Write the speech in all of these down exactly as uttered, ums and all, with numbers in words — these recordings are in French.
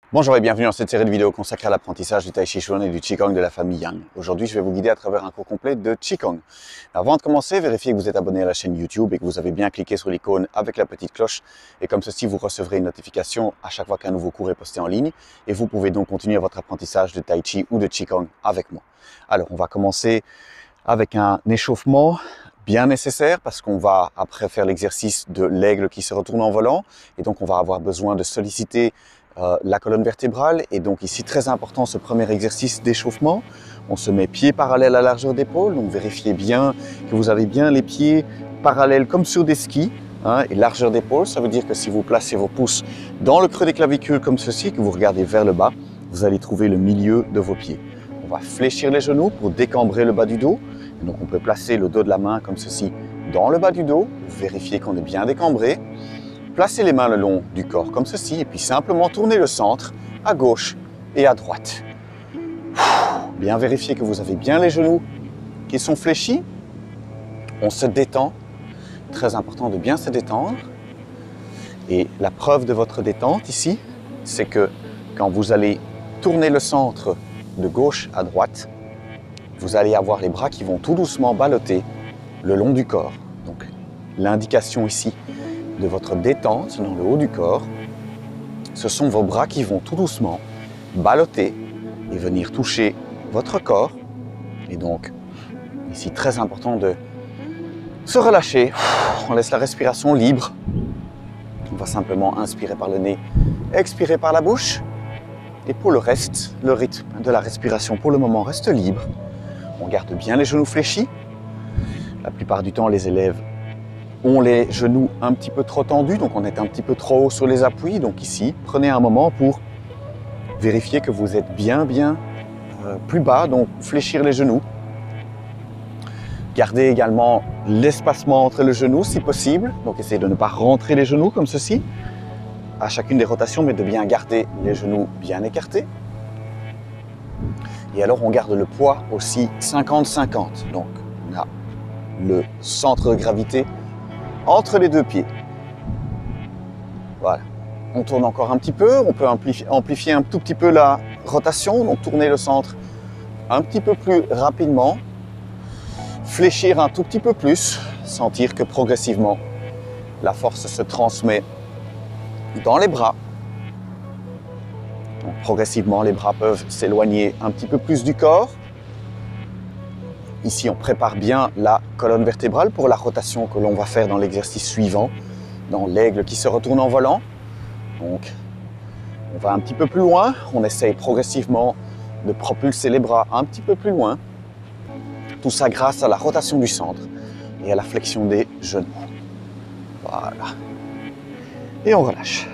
Bonjour et bienvenue dans cette série de vidéos consacrée à l'apprentissage du Tai Chi Chuan et du Qigong de la famille Yang. Aujourd'hui, je vais vous guider à travers un cours complet de Qigong. Avant de commencer, vérifiez que vous êtes abonné à la chaîne YouTube et que vous avez bien cliqué sur l'icône avec la petite cloche. Et comme ceci, vous recevrez une notification à chaque fois qu'un nouveau cours est posté en ligne. Et vous pouvez donc continuer votre apprentissage de Tai Chi ou de Qigong avec moi. Alors, on va commencer avec un échauffement bien nécessaire parce qu'on va après faire l'exercice de l'aigle qui se retourne en volant. Et donc, on va avoir besoin de solliciter Euh, la colonne vertébrale. Et donc ici, très important, ce premier exercice d'échauffement. On se met pieds parallèles à largeur d'épaule. Donc vérifiez bien que vous avez bien les pieds parallèles comme sur des skis. Hein, et largeur d'épaule, ça veut dire que si vous placez vos pouces dans le creux des clavicules comme ceci, que vous regardez vers le bas, vous allez trouver le milieu de vos pieds. On va fléchir les genoux pour décambrer le bas du dos. Et donc on peut placer le dos de la main comme ceci dans le bas du dos. Vérifiez qu'on est bien décambré. Placez les mains le long du corps comme ceci et puis simplement tournez le centre à gauche et à droite. Bien vérifiez que vous avez bien les genoux qui sont fléchis. On se détend. Très important de bien se détendre. Et la preuve de votre détente ici, c'est que quand vous allez tourner le centre de gauche à droite, vous allez avoir les bras qui vont tout doucement balloter le long du corps. Donc l'indication ici de votre détente dans le haut du corps, ce sont vos bras qui vont tout doucement balloter et venir toucher votre corps. Et donc, ici, très important de se relâcher. On laisse la respiration libre. On va simplement inspirer par le nez, expirer par la bouche. Et pour le reste, le rythme de la respiration pour le moment reste libre. On garde bien les genoux fléchis. La plupart du temps, les élèves ont les genoux un petit peu trop tendus, donc on est un petit peu trop haut sur les appuis. Donc ici, prenez un moment pour vérifier que vous êtes bien, bien euh, plus bas, donc fléchir les genoux. Gardez également l'espacement entre les genoux si possible, donc essayez de ne pas rentrer les genoux comme ceci à chacune des rotations, mais de bien garder les genoux bien écartés. Et alors on garde le poids aussi cinquante cinquante, donc on a le centre de gravité entre les deux pieds. Voilà. On tourne encore un petit peu. On peut amplifier, amplifier un tout petit peu la rotation. Donc tourner le centre un petit peu plus rapidement. Fléchir un tout petit peu plus. Sentir que progressivement, la force se transmet dans les bras. Donc, progressivement, les bras peuvent s'éloigner un petit peu plus du corps. Ici, on prépare bien la colonne vertébrale pour la rotation que l'on va faire dans l'exercice suivant, dans l'aigle qui se retourne en volant. Donc, on va un petit peu plus loin. On essaye progressivement de propulser les bras un petit peu plus loin. Tout ça grâce à la rotation du centre et à la flexion des genoux. Voilà. Et on relâche.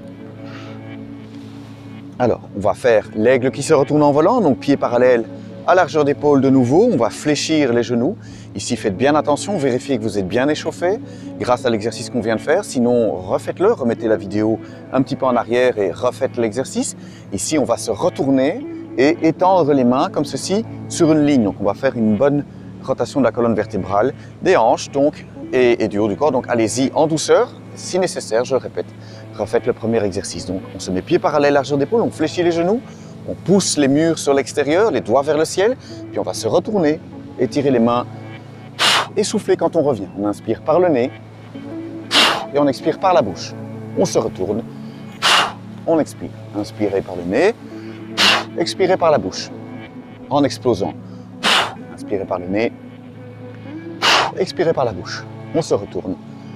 Alors, on va faire l'aigle qui se retourne en volant, donc pieds parallèles à largeur d'épaule de nouveau, on va fléchir les genoux. Ici, faites bien attention, vérifiez que vous êtes bien échauffé grâce à l'exercice qu'on vient de faire. Sinon, refaites-le, remettez la vidéo un petit peu en arrière et refaites l'exercice. Ici, on va se retourner et étendre les mains comme ceci sur une ligne. Donc, on va faire une bonne rotation de la colonne vertébrale, des hanches donc, et, et du haut du corps. Donc, allez-y en douceur, si nécessaire, je le répète. Refaites le premier exercice. Donc, on se met pieds parallèles, largeur d'épaule, on fléchit les genoux. On pousse les murs sur l'extérieur, les doigts vers le ciel, puis on va se retourner, étirer les mains et souffler quand on revient. On inspire par le nez et on expire par la bouche. On se retourne, on expire. Inspirez par le nez, expirez par la bouche. En explosant. Inspirez par le nez, expirez par la bouche. On se retourne.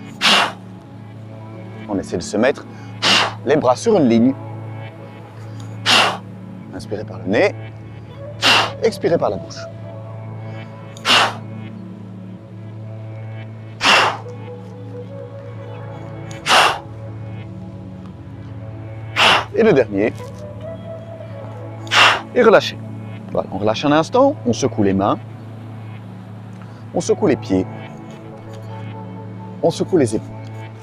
On essaie de se mettre les bras sur une ligne. Inspirez par le nez, expirez par la bouche. Et le dernier. Et relâchez. Voilà, on relâche un instant, on secoue les mains, on secoue les pieds, on secoue les épaules.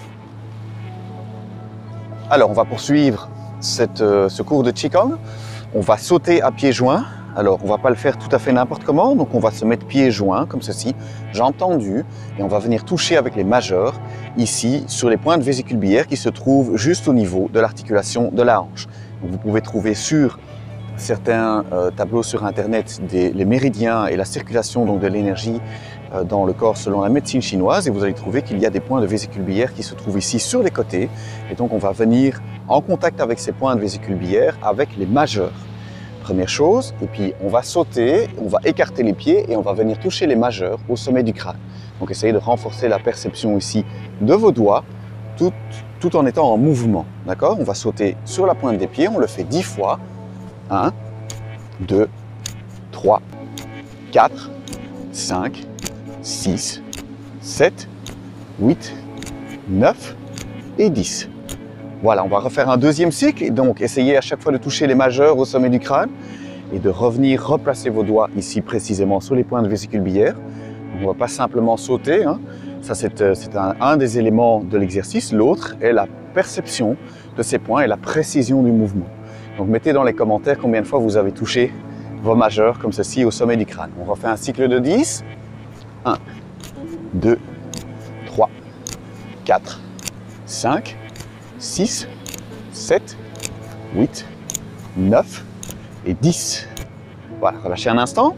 Alors, on va poursuivre cette, euh, ce cours de Qigong. On va sauter à pieds joints. Alors, on ne va pas le faire tout à fait n'importe comment. Donc, on va se mettre pieds joints, comme ceci, jambes tendues. Et on va venir toucher avec les majeurs, ici, sur les pointes vésicules biliaires qui se trouvent juste au niveau de l'articulation de la hanche. Donc, vous pouvez trouver sur certains euh, tableaux sur internet des, les méridiens et la circulation donc, de l'énergie euh, dans le corps selon la médecine chinoise, et vous allez trouver qu'il y a des points de vésicule biliaire qui se trouvent ici sur les côtés, et donc on va venir en contact avec ces points de vésicule biliaire avec les majeurs. Première chose, et puis on va sauter, on va écarter les pieds et on va venir toucher les majeurs au sommet du crâne. Donc essayez de renforcer la perception ici de vos doigts tout, tout en étant en mouvement. D'accord? On va sauter sur la pointe des pieds, on le fait dix fois. un, deux, trois, quatre, cinq, six, sept, huit, neuf et dix. Voilà, on va refaire un deuxième cycle. Et donc, essayez à chaque fois de toucher les majeurs au sommet du crâne et de revenir replacer vos doigts ici précisément sur les points de vésicule biliaire. On ne va pas simplement sauter, hein. Ça c'est un, un des éléments de l'exercice. L'autre est la perception de ces points et la précision du mouvement. Donc mettez dans les commentaires combien de fois vous avez touché vos majeurs comme ceci au sommet du crâne. On refait un cycle de dix. un, deux, trois, quatre, cinq, six, sept, huit, neuf et dix. Voilà, relâchez un instant.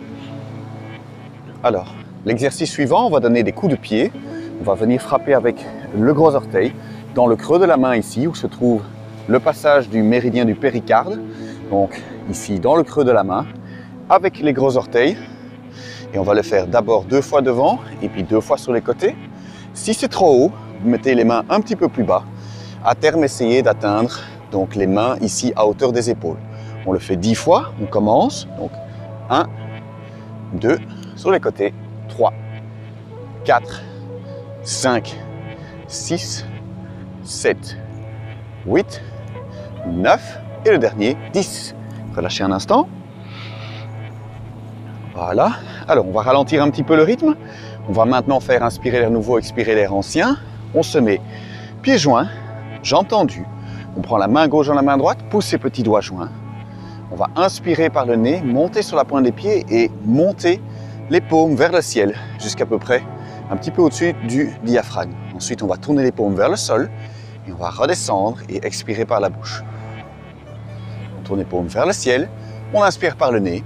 Alors, l'exercice suivant, on va donner des coups de pied. On va venir frapper avec le gros orteil dans le creux de la main ici où se trouve le passage du méridien du péricarde. Donc ici dans le creux de la main avec les gros orteils. Et on va le faire d'abord deux fois devant et puis deux fois sur les côtés. Si c'est trop haut, vous mettez les mains un petit peu plus bas. À terme, essayez d'atteindre donc les mains ici à hauteur des épaules. On le fait dix fois, on commence. Donc un, deux, sur les côtés, trois, quatre, cinq, six, sept, huit, neuf et le dernier, dix. Relâchez un instant. Voilà. Alors, on va ralentir un petit peu le rythme. On va maintenant faire inspirer l'air nouveau, expirer l'air ancien. On se met pieds joints, jambes tendues. On prend la main gauche dans la main droite, pousse ses petits doigts joints. On va inspirer par le nez, monter sur la pointe des pieds et monter les paumes vers le ciel jusqu'à peu près un petit peu au-dessus du diaphragme. Ensuite, on va tourner les paumes vers le sol et on va redescendre et expirer par la bouche. On tourne les paumes vers le ciel, on inspire par le nez.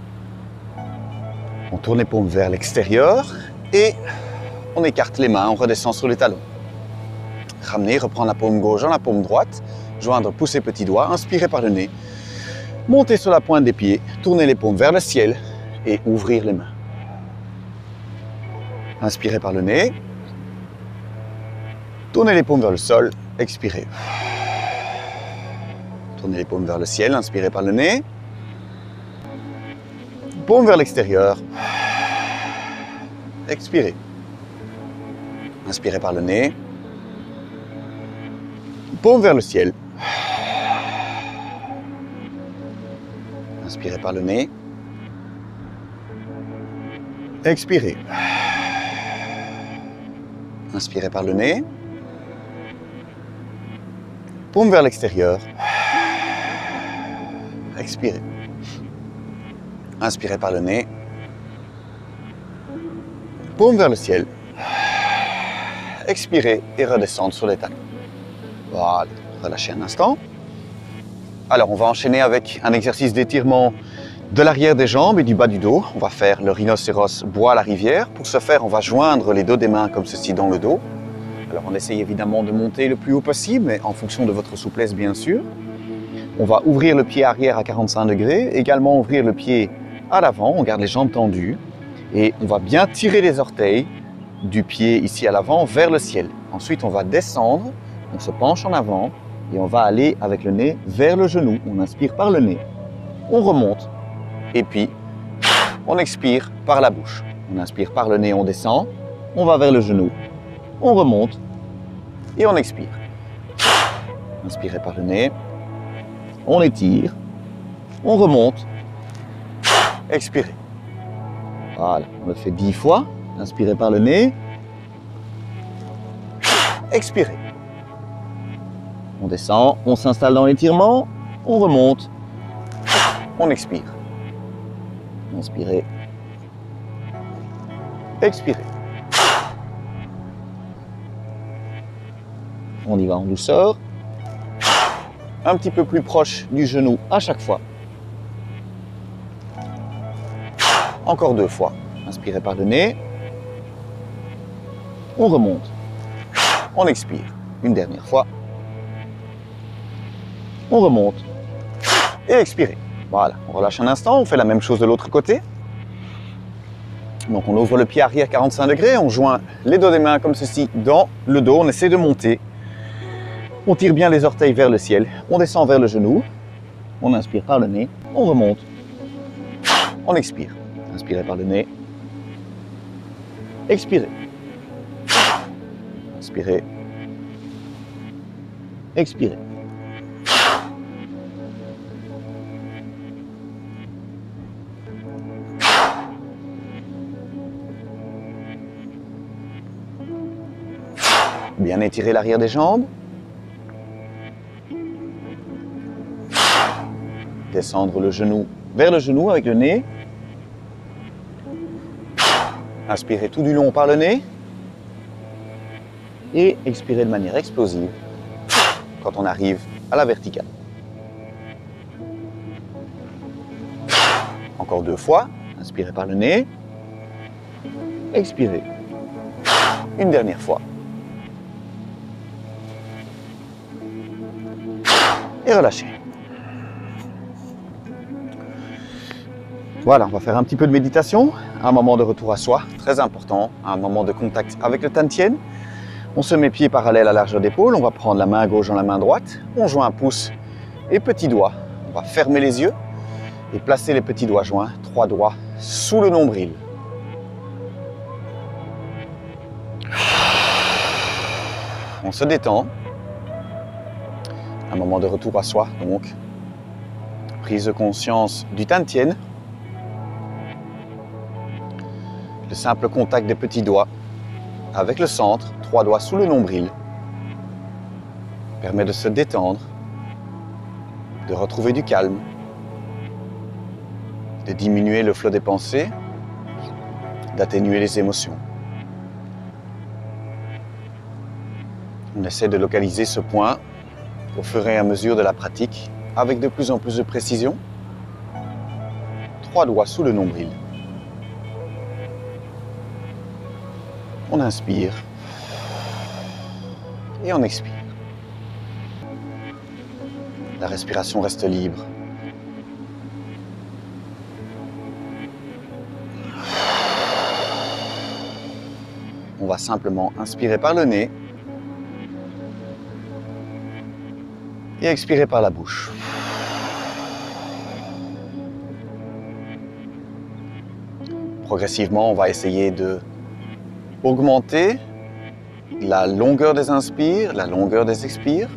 On tourne les paumes vers l'extérieur et on écarte les mains, on redescend sur les talons. Ramener, reprendre la paume gauche dans la paume droite, joindre, pousser petits doigts, inspirer par le nez, monter sur la pointe des pieds, tourner les paumes vers le ciel et ouvrir les mains. Inspirez par le nez, tournez les paumes vers le sol, expirez. Tournez les paumes vers le ciel, inspirez par le nez, paume vers l'extérieur, expirez. Inspirez par le nez, paume vers le ciel, inspirez par le nez, expirez. Inspirez par le nez, paume vers l'extérieur, expirez. Inspirez par le nez, paume vers le ciel, expirez et redescendre sur les talons. Voilà, relâchez un instant. Alors on va enchaîner avec un exercice d'étirement de l'arrière des jambes et du bas du dos. On va faire le rhinocéros boit à la rivière. Pour ce faire, on va joindre les dos des mains comme ceci dans le dos. Alors on essaye évidemment de monter le plus haut possible, mais en fonction de votre souplesse bien sûr. On va ouvrir le pied arrière à quarante-cinq degrés, également ouvrir le pied à l'avant, on garde les jambes tendues et on va bien tirer les orteils du pied ici à l'avant vers le ciel. Ensuite on va descendre, on se penche en avant et on va aller avec le nez vers le genou. On inspire par le nez, on remonte et puis on expire par la bouche. On inspire par le nez, on descend, on va vers le genou, on remonte et on expire. Inspirez par le nez, on étire, on remonte, expirez. Voilà, on le fait dix fois. Inspirez par le nez, expirez. On descend, on s'installe dans l'étirement, on remonte, on expire. Inspirez, expirez. On y va en douceur. un petit peu plus proche du genou à chaque fois. Encore deux fois. Inspirez par le nez. On remonte. On expire. Une dernière fois. On remonte. Et expirez. Voilà. On relâche un instant. On fait la même chose de l'autre côté. Donc on ouvre le pied arrière quarante-cinq degrés. On joint les dos des mains comme ceci dans le dos. On essaie de monter. On tire bien les orteils vers le ciel. On descend vers le genou. On inspire par le nez. On remonte. On expire. Inspirez par le nez. Expirez. Inspirez. Expirez. Bien étirer l'arrière des jambes. Descendre le genou vers le genou avec le nez. Inspirez tout du long par le nez. Et expirez de manière explosive quand on arrive à la verticale. Encore deux fois. Inspirez par le nez. Expirez. Une dernière fois. Et relâchez. Voilà, on va faire un petit peu de méditation, un moment de retour à soi, très important, un moment de contact avec le Tantien. On se met pieds parallèles à largeur d'épaule, on va prendre la main gauche dans la main droite, on joint un pouce et petit doigt. On va fermer les yeux et placer les petits doigts joints, trois doigts sous le nombril. On se détend. Un moment de retour à soi, donc. Prise de conscience du Tantien. Le simple contact des petits doigts avec le centre, trois doigts sous le nombril, permet de se détendre, de retrouver du calme, de diminuer le flot des pensées, d'atténuer les émotions. On essaie de localiser ce point au fur et à mesure de la pratique, avec de plus en plus de précision. Trois doigts sous le nombril. On inspire et on expire. La respiration reste libre. On va simplement inspirer par le nez et expirer par la bouche. Progressivement, on va essayer de augmenter la longueur des inspires, la longueur des expires.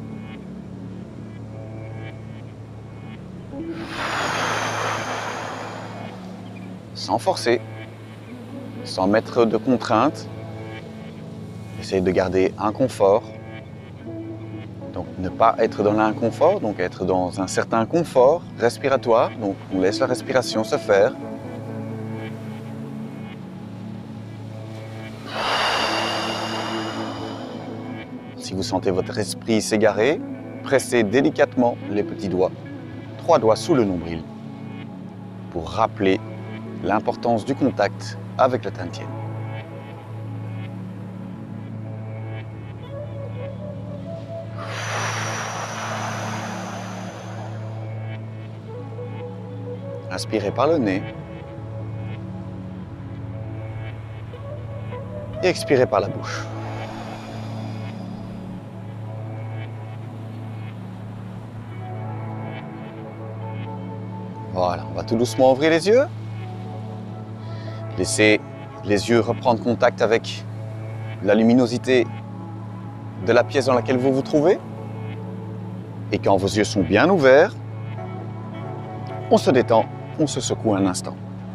Sans forcer, sans mettre de contraintes. Essayez de garder un confort. Donc ne pas être dans l'inconfort, donc être dans un certain confort respiratoire. Donc on laisse la respiration se faire. Si vous sentez votre esprit s'égarer, pressez délicatement les petits doigts, trois doigts sous le nombril, pour rappeler l'importance du contact avec le Tantien. Inspirez par le nez et expirez par la bouche. Voilà, on va tout doucement ouvrir les yeux. Laissez les yeux reprendre contact avec la luminosité de la pièce dans laquelle vous vous trouvez. Et quand vos yeux sont bien ouverts, on se détend, on se secoue un instant.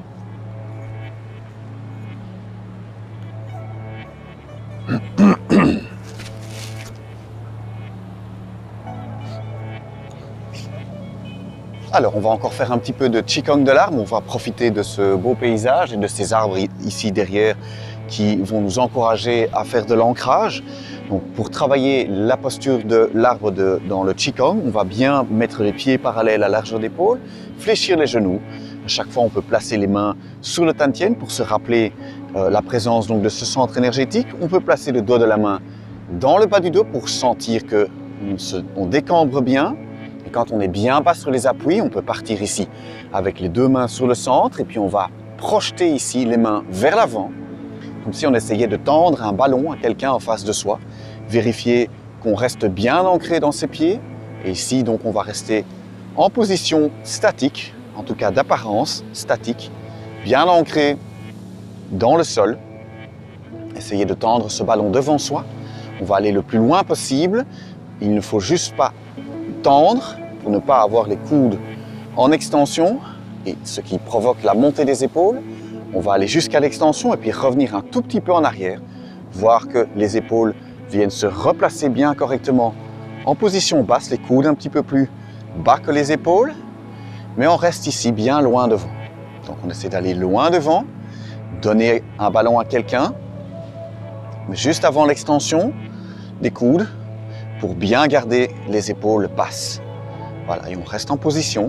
Alors, on va encore faire un petit peu de Qigong de l'arbre. On va profiter de ce beau paysage et de ces arbres ici derrière qui vont nous encourager à faire de l'ancrage. Donc pour travailler la posture de l'arbre dans le Qigong, on va bien mettre les pieds parallèles à largeur d'épaule, fléchir les genoux. À chaque fois, on peut placer les mains sur le Tantien pour se rappeler euh, la présence donc, de ce centre énergétique. On peut placer le doigt de la main dans le bas du dos pour sentir qu'on se, on décambre bien. Et quand on est bien bas sur les appuis, on peut partir ici avec les deux mains sur le centre et puis on va projeter ici les mains vers l'avant, comme si on essayait de tendre un ballon à quelqu'un en face de soi. Vérifier qu'on reste bien ancré dans ses pieds. Et ici, donc, on va rester en position statique, en tout cas d'apparence statique, bien ancré dans le sol. Essayez de tendre ce ballon devant soi. On va aller le plus loin possible. Il ne faut juste pas tendre pour ne pas avoir les coudes en extension, et ce qui provoque la montée des épaules. On va aller jusqu'à l'extension et puis revenir un tout petit peu en arrière, voir que les épaules viennent se replacer bien correctement en position basse, les coudes un petit peu plus bas que les épaules, mais on reste ici bien loin devant. Donc on essaie d'aller loin devant, donner un ballon à quelqu'un, mais juste avant l'extension des coudes pour bien garder les épaules basses. Voilà, et on reste en position.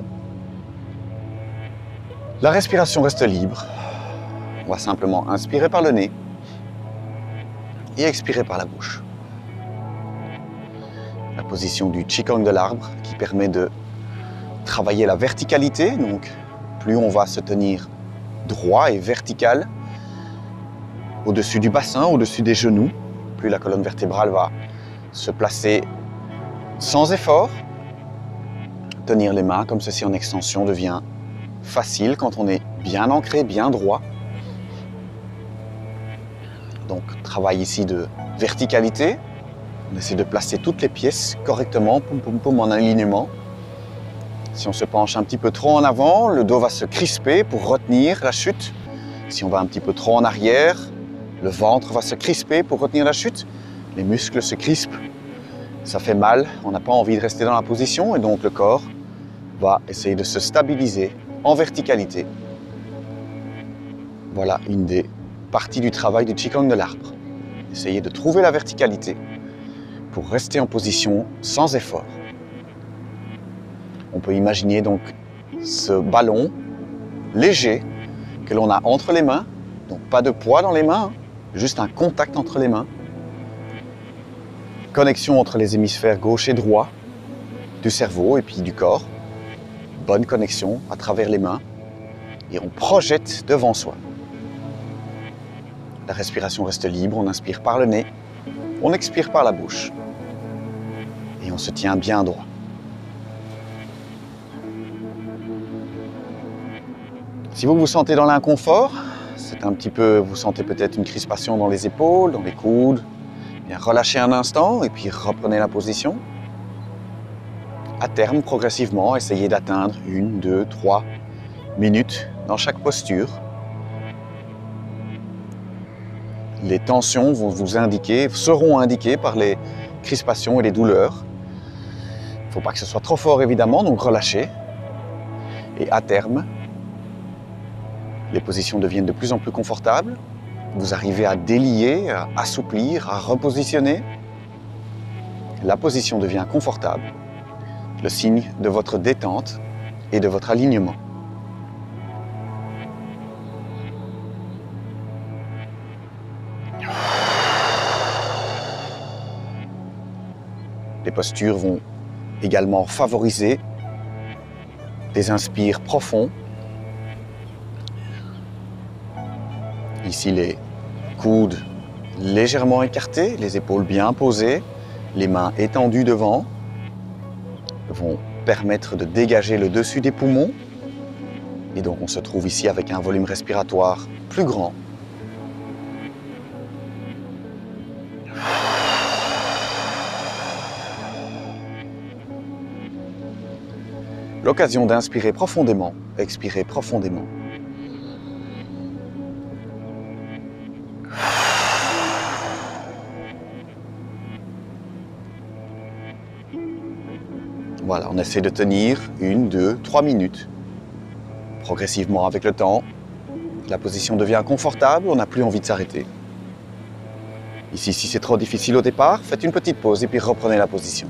La respiration reste libre. On va simplement inspirer par le nez et expirer par la bouche. La position du Qigong de l'arbre qui permet de travailler la verticalité. Donc, plus on va se tenir droit et vertical au-dessus du bassin, au-dessus des genoux, plus la colonne vertébrale va se placer sans effort. Tenir les mains comme ceci en extension devient facile quand on est bien ancré, bien droit. Donc, travail ici de verticalité. On essaie de placer toutes les pièces correctement, poum, poum, poum, en alignement. Si on se penche un petit peu trop en avant, le dos va se crisper pour retenir la chute. Si on va un petit peu trop en arrière, le ventre va se crisper pour retenir la chute. Les muscles se crispent, ça fait mal, on n'a pas envie de rester dans la position et donc le corps va essayer de se stabiliser en verticalité. Voilà une des parties du travail du Qigong de l'arbre. Essayez de trouver la verticalité pour rester en position sans effort. On peut imaginer donc ce ballon léger que l'on a entre les mains, donc pas de poids dans les mains, juste un contact entre les mains. Connexion entre les hémisphères gauche et droit du cerveau et puis du corps. Bonne connexion à travers les mains et on projette devant soi. La respiration reste libre, on inspire par le nez, on expire par la bouche et on se tient bien droit. Si vous vous sentez dans l'inconfort, c'est un petit peu, vous sentez peut-être une crispation dans les épaules, dans les coudes, bien relâchez un instant et puis reprenez la position. À terme, progressivement, essayez d'atteindre une, deux, trois minutes dans chaque posture. Les tensions vont vous indiquer, seront indiquées par les crispations et les douleurs. Il ne faut pas que ce soit trop fort évidemment, donc relâchez. Et à terme, les positions deviennent de plus en plus confortables. Vous arrivez à délier, à assouplir, à repositionner. La position devient confortable, le signe de votre détente et de votre alignement. Les postures vont également favoriser des inspires profonds. Ici, les coudes légèrement écartés, les épaules bien posées, les mains étendues devant vont permettre de dégager le dessus des poumons. Et donc, on se trouve ici avec un volume respiratoire plus grand. L'occasion d'inspirer profondément, expirer profondément. Voilà, on essaie de tenir une, deux, trois minutes. Progressivement avec le temps, la position devient confortable, on n'a plus envie de s'arrêter. Ici, si c'est trop difficile au départ, faites une petite pause et puis reprenez la position.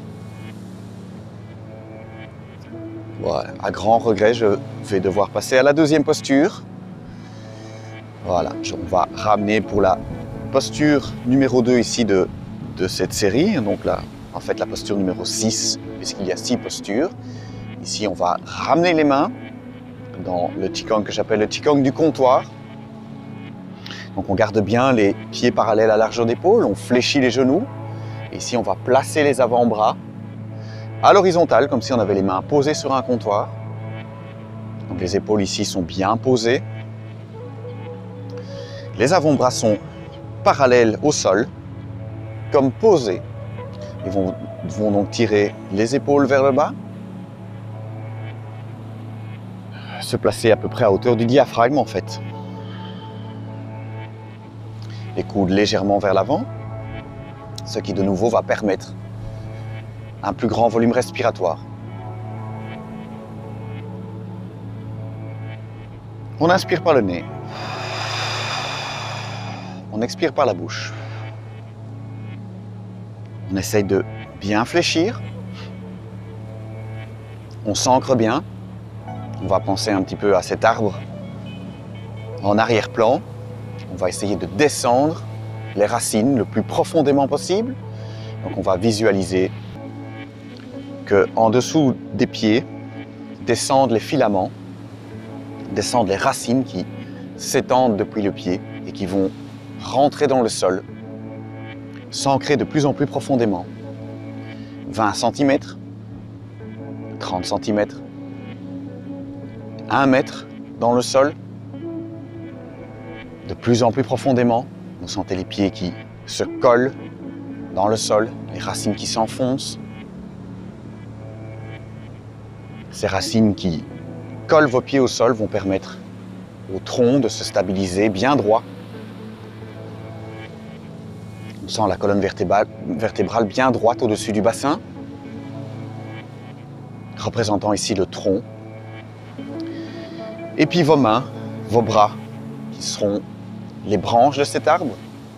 Voilà, à grand regret, je vais devoir passer à la deuxième posture. Voilà, on va ramener pour la posture numéro deux ici de, de cette série. Donc là, en fait, la posture numéro six, puisqu'il y a six postures. Ici, on va ramener les mains dans le Qigong que j'appelle le Qigong du comptoir. Donc on garde bien les pieds parallèles à largeur d'épaule, on fléchit les genoux. Et ici, on va placer les avant-bras à l'horizontale, comme si on avait les mains posées sur un comptoir. Donc les épaules ici sont bien posées. Les avant-bras sont parallèles au sol, comme posés. Ils vont, vont donc tirer les épaules vers le bas. Se placer à peu près à hauteur du diaphragme en fait. Les coudes légèrement vers l'avant, ce qui de nouveau va permettre un plus grand volume respiratoire. On inspire par le nez. On expire par la bouche. On essaye de bien fléchir. On s'ancre bien. On va penser un petit peu à cet arbre en arrière-plan. On va essayer de descendre les racines le plus profondément possible. Donc on va visualiser qu'en dessous des pieds descendent les filaments, descendent les racines qui s'étendent depuis le pied et qui vont rentrer dans le sol, s'ancrer de plus en plus profondément. vingt centimètres, trente centimètres, un mètre dans le sol, de plus en plus profondément. Vous sentez les pieds qui se collent dans le sol, les racines qui s'enfoncent. Ces racines qui collent vos pieds au sol vont permettre au tronc de se stabiliser bien droit. On sent la colonne vertébrale, vertébrale bien droite au-dessus du bassin, représentant ici le tronc. Et puis vos mains, vos bras, qui seront les branches de cet arbre,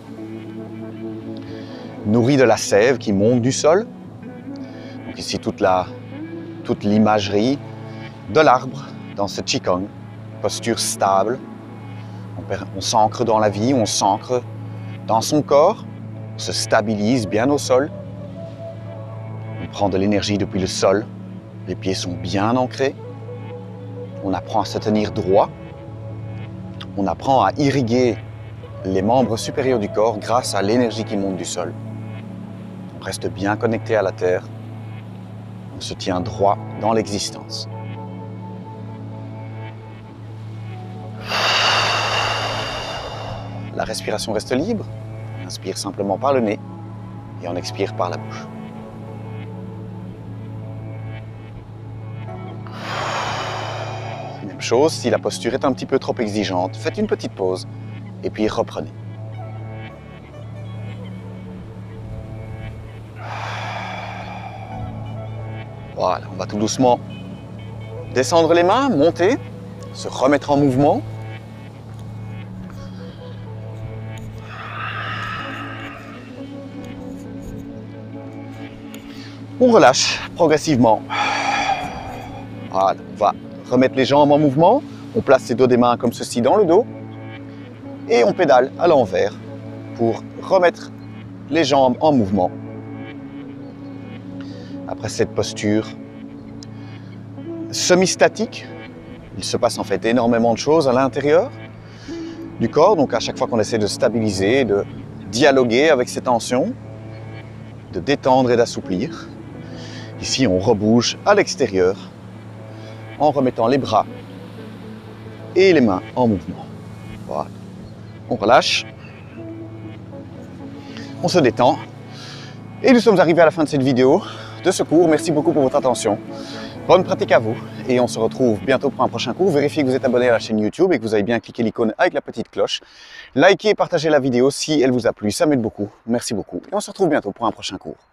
nourris de la sève qui monte du sol. Donc ici toute la, toute l'imagerie de l'arbre dans ce Qigong, posture stable. On, on s'ancre dans la vie, on s'ancre dans son corps, on se stabilise bien au sol. On prend de l'énergie depuis le sol, les pieds sont bien ancrés. On apprend à se tenir droit. On apprend à irriguer les membres supérieurs du corps grâce à l'énergie qui monte du sol. On reste bien connecté à la terre. On se tient droit dans l'existence. La respiration reste libre. On inspire simplement par le nez et on expire par la bouche. Même chose, si la posture est un petit peu trop exigeante, faites une petite pause et puis reprenez. Voilà, on va tout doucement descendre les mains, monter, se remettre en mouvement. On relâche progressivement. Voilà, on va remettre les jambes en mouvement. On place ses dos des mains comme ceci dans le dos. Et on pédale à l'envers pour remettre les jambes en mouvement. Après cette posture semi-statique, il se passe en fait énormément de choses à l'intérieur du corps. Donc à chaque fois qu'on essaie de stabiliser, de dialoguer avec ces tensions, de détendre et d'assouplir, ici on rebouge à l'extérieur en remettant les bras et les mains en mouvement. Voilà. On relâche, on se détend et nous sommes arrivés à la fin de cette vidéo, de ce cours. Merci beaucoup pour votre attention. Bonne pratique à vous et on se retrouve bientôt pour un prochain cours. Vérifiez que vous êtes abonné à la chaîne YouTube et que vous avez bien cliqué l'icône avec la petite cloche. Likez et partagez la vidéo si elle vous a plu, ça m'aide beaucoup. Merci beaucoup et on se retrouve bientôt pour un prochain cours.